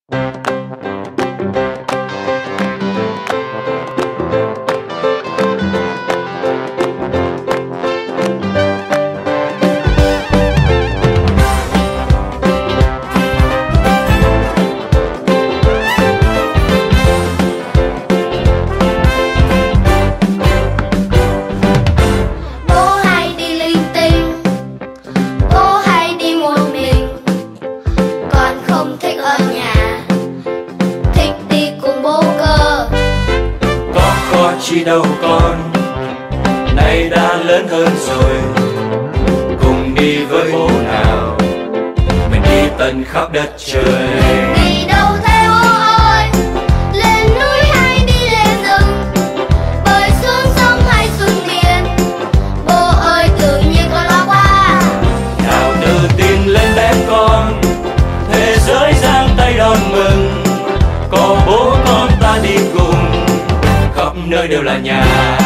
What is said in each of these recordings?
Chi đâu con, nay đã lớn hơn rồi, cùng đi với bố nào, mình đi tận khắp đất trời. Đi đâu thế bố ơi, lên núi hay đi lên rừng, bơi xuống sông hay xuống biển, bố ơi tự nhiên con lo quá. Nào tự tin lên bé con, thế giới giang tay đón mừng, có bố con ta đi cùng, khắp nơi đều là nhà.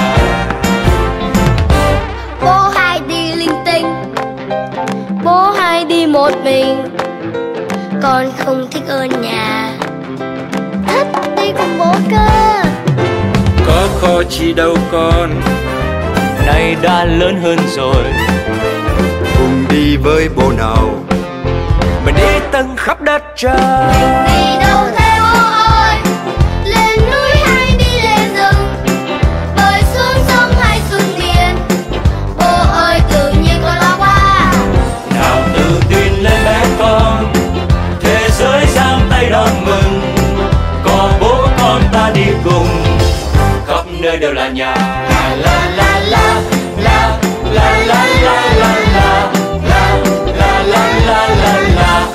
Bố hay đi linh tinh, bố hay đi một mình, con không thích ở nhà, thích đi cùng bố cơ. Có khó chi đâu con, nay đã lớn hơn rồi, cùng đi với bố nào, mình đi tận khắp đất trời. Đi đâu thế bố ơi, lên núi hay đi lên rừng, bơi xuống sông hay xuống biển, bố ơi tự nhiên con lo quá. Nào tự tin lên bé con, thế giới giang tay đón mừng, có bố con ta đi cùng, khắp nơi đều là nhà. La la la la la la la la la la la la la la la.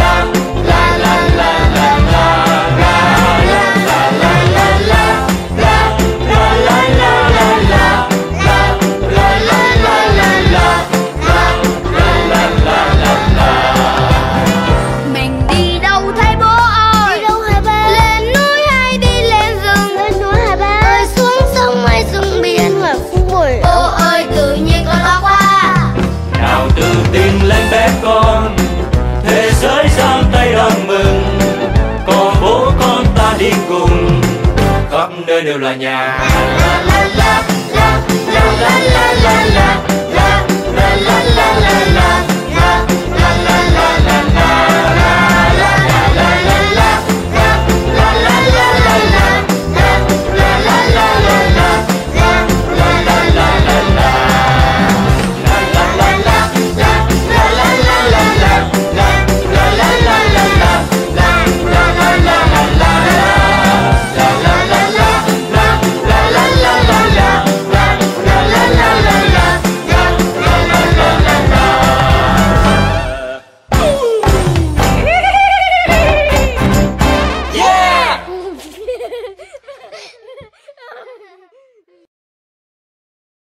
Con thế giới giang tay đón mừng, có bố con ta đi cùng, khắp nơi đều là nhà. La la la la la la la la la la la la la la.